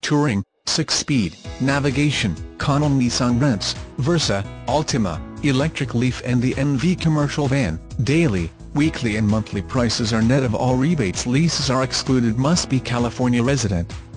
Touring, 6-speed, navigation, Connell Nissan rents, Versa, Altima, electric Leaf and the NV commercial van. Daily, weekly and monthly prices are net of all rebates. Leases are excluded. Must be California resident.